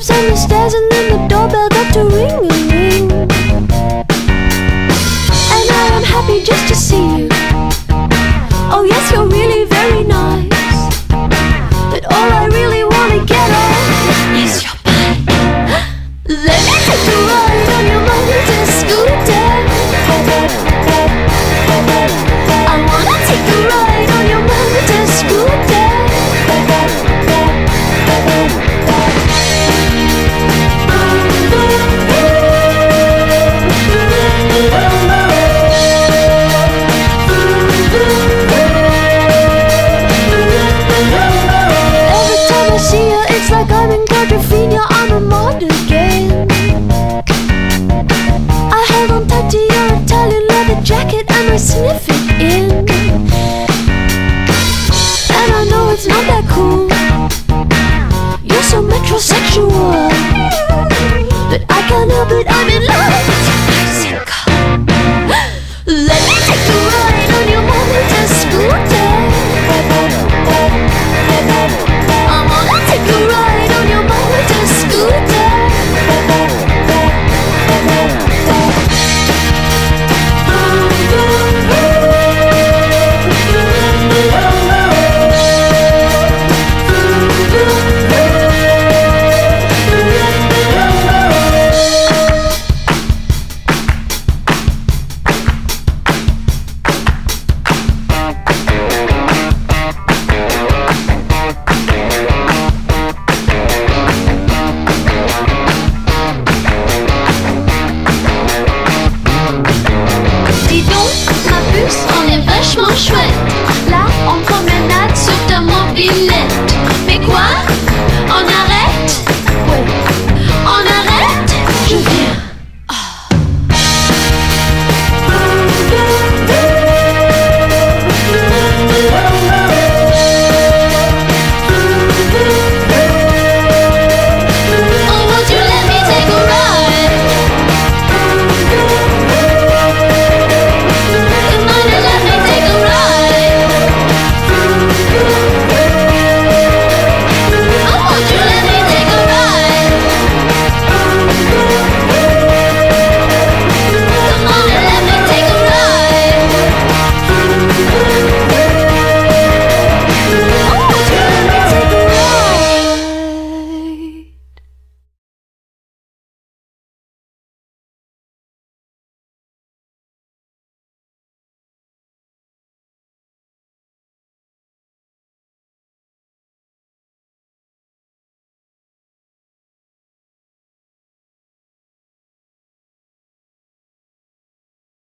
steps on the stairs and then the doorbell got to ring-a-ling. And I am happy just to see you. Oh yes, you're really very nice, but all I really wanna get on is your butt. Let me take a ride on your motor-scooter. I wanna take a ride on your motor-scooter. It's like I'm in Quadrophenia, I'm a mod again. I hold on tight to your Italian leather jacket and I sniff it in.